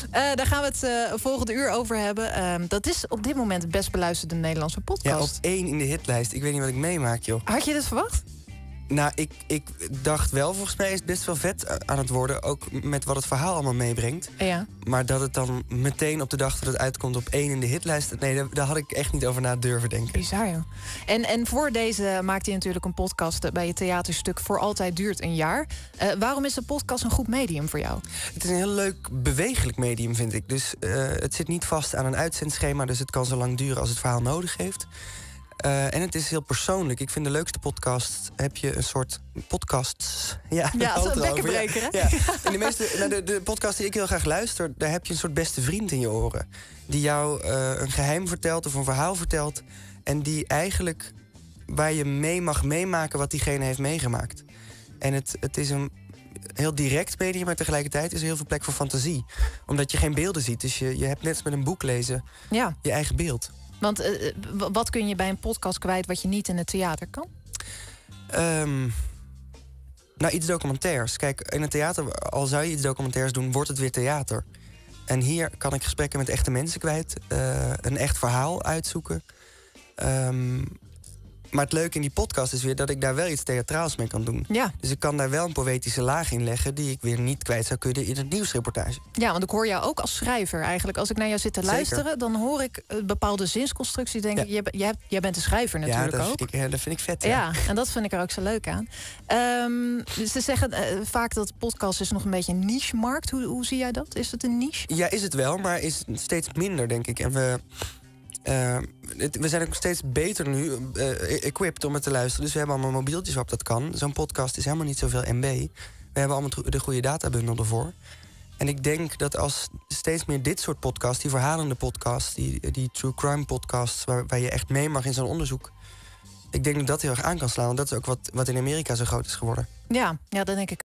Daar gaan we het volgende uur over hebben. Dat is op dit moment de best beluisterde Nederlandse podcast. Ja, op 1 in de hitlijst. Ik weet niet wat ik meemaak, joh. Had je dit verwacht? Nou, ik dacht wel, volgens mij is het best wel vet aan het worden. Ook met wat het verhaal allemaal meebrengt. Ja. Maar dat het dan meteen op de dag dat het uitkomt op 1 in de hitlijst... Nee, daar had ik echt niet over na durven denken. Bizar, joh. En voor deze maakt hij natuurlijk een podcast bij je theaterstuk Voor Altijd Duurt een Jaar. Waarom is de podcast een goed medium voor jou? Het is een heel leuk, bewegelijk medium, vind ik. Dus het zit niet vast aan een uitzendschema... dus het kan zo lang duren als het verhaal nodig heeft. En het is heel persoonlijk. Ik vind de leukste podcasts heb je een soort podcasts. Ja, zo'n bekkenbreker, hè? Ja. En de podcast die ik heel graag luister... daar heb je een soort beste vriend in je oren. Die jou een geheim vertelt of een verhaal vertelt... en die eigenlijk waar je mee mag meemaken wat diegene heeft meegemaakt. En het is een heel direct medium... maar tegelijkertijd is er heel veel plek voor fantasie. Omdat je geen beelden ziet. Dus je hebt net als met een boek lezen je eigen beeld. Want wat kun je bij een podcast kwijt wat je niet in het theater kan? Nou, iets documentairs. Kijk, in het theater, al zou je iets documentairs doen... wordt het weer theater. En hier kan ik gesprekken met echte mensen kwijt. Een echt verhaal uitzoeken. Maar het leuke in die podcast is weer dat ik daar wel iets theatraals mee kan doen. Ja. Dus ik kan daar wel een poëtische laag in leggen... die ik weer niet kwijt zou kunnen in het nieuwsreportage. Ja, want ik hoor jou ook als schrijver eigenlijk. Als ik naar jou zit te luisteren, dan hoor ik een bepaalde zinsconstructie. Denk ik, jij bent een schrijver natuurlijk ook. Dat vind ik vet. Ja, en dat vind ik er ook zo leuk aan. Ze zeggen vaak dat podcast is nog een beetje een niche-markt. Hoe zie jij dat? Is het een niche? Ja, is het wel, maar is het steeds minder, denk ik. En we zijn ook steeds beter nu equipped om het te luisteren. Dus we hebben allemaal mobieltjes waarop dat kan. Zo'n podcast is helemaal niet zoveel MB. We hebben allemaal de goede databundel ervoor. En ik denk dat als steeds meer dit soort podcasts... die verhalende podcasts, die true crime podcasts... waar je echt mee mag in zo'n onderzoek... ik denk dat dat heel erg aan kan slaan. Want dat is ook wat in Amerika zo groot is geworden. Ja, dat denk ik.